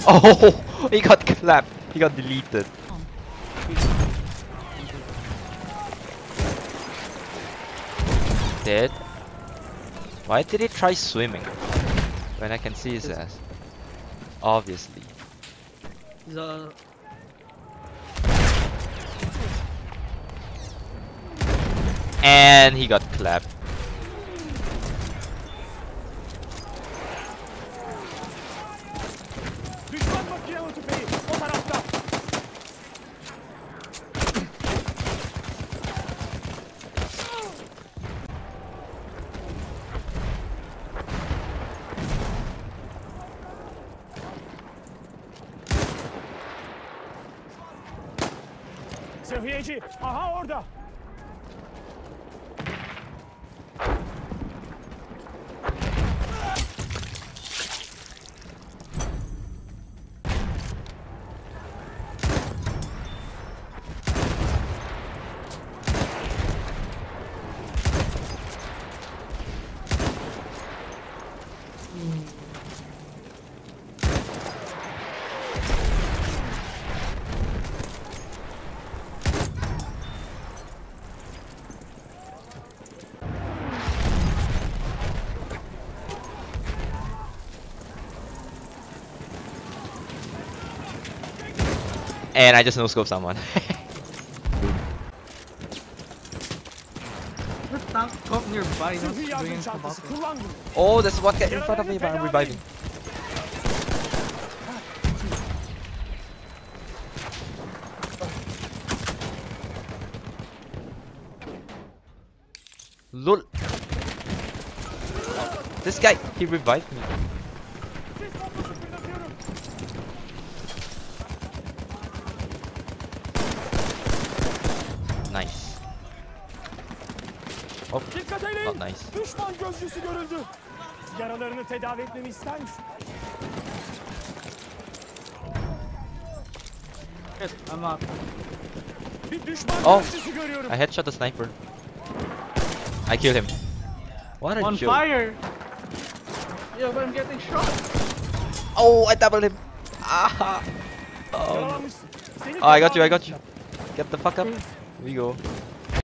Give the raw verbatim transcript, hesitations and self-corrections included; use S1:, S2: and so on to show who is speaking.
S1: Oh, he got clapped. He got deleted. Dead. Why did he try swimming when I can see his ass? Obviously.
S2: The
S1: And he got clapped.
S3: Düşman makinalı tüfeği o tarafta. Sıhhiyeci, aha orada.
S1: And I just no-scope someone.
S2: the tank come nearby, not
S3: Sıhhi
S2: doing
S3: yardım
S2: anything about
S3: çantası
S2: it.
S3: kullandım.
S1: Oh, there's one guy in front of me, but I'm reviving. Lol. This guy, he revived me.
S3: Sis bombası fırlatıyorum.
S1: Nice. Oh,
S3: Dikkat edin.
S1: not nice.
S3: Düşman gözcüsü görüldü. Yaralarını tedavi etmemi ister misin?
S2: Yes, I'm out.
S3: Bir düşman
S1: Oh.
S3: gözcüsü görüyorum.
S1: I headshot the sniper. I killed him. What a
S2: On
S1: joke.
S2: fire! Yeah, but I'm getting shot.
S1: Oh, I doubled him. Ah. Oh.
S3: Yaralanmışsın. Seni
S1: Oh, I got you, I
S3: tedavi
S1: got you.
S3: edeceğim.
S1: Get the fuck up. Here we go.